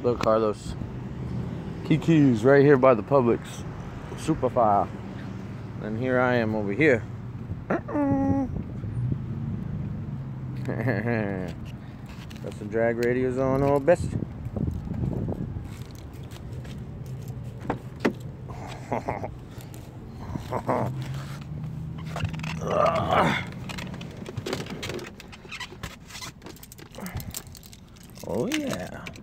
Look, Carlos. Kiki's right here by the Publix. Superfire. And here I am over here. Got some drag radios on, all best. Oh yeah.